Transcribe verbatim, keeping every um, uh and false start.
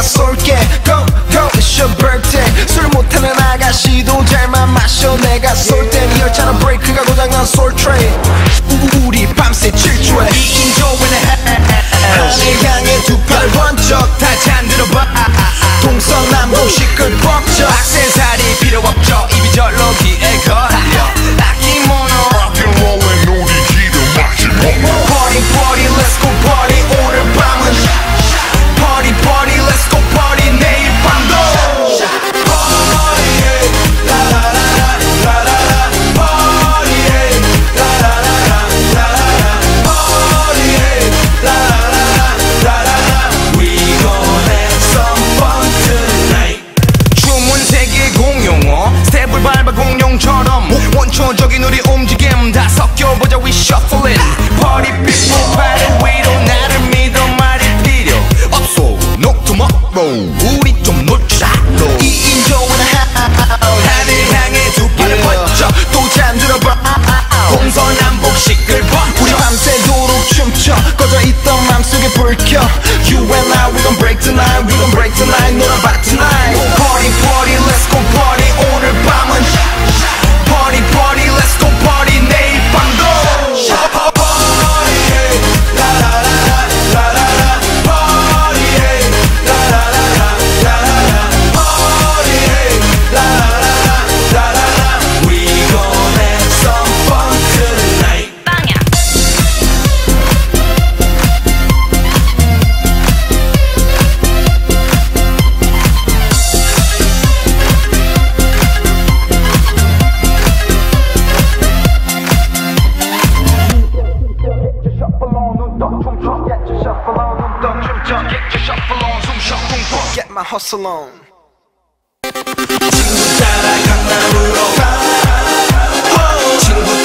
쏠게 Go go it's your birthday 술 못하는 아가씨도 잘만 마셔 내가 쏠 땐 이 열차는 브레이크가 고장난 솔 트레인 우리 밤새 질주해 이인조의 하늘 향해 두 팔 번쩍 다 잔들어봐 동서남북 시끌벅적 악세사리 필요 없죠 입이 절로 귀에 걸려 아끼모노 락앤롤의 놀이기도 마시고 Party party let's go party 오늘 밤은 Party party let's go party 내일 밤도 Party 라라라라 라라라 Party 라라라라 라라라 Party 라라라라 라라라 We gon' have some fun tonight 춤은 세계 공용어 스텝을 밟아 공룡처럼 원초적인 우리 움직임 다 섞여보자 we shuffle it Party people party 위로 나를 믿어 말이 필요 없어 no tomorrow 우리 좀 놀자 이인조는 하늘 향해 두 팔을 번쩍 또 잠들어봐 동서남북 시끌벅 우리 밤새도록 춤춰 꺼져있던 맘속에 불 켜 You and I we gon' break tonight we gon' break tonight 놀아봐 tonight Party party let's go party 오늘 밤은 Party party let's go party 내일 밤도 Party 라라라라 라라라 Party 라라라라 라라라 Party 라라라라 라라라 We gon' have some fun tonight 빵야 Get my hustle on 친구 따라 강남으로 가 친구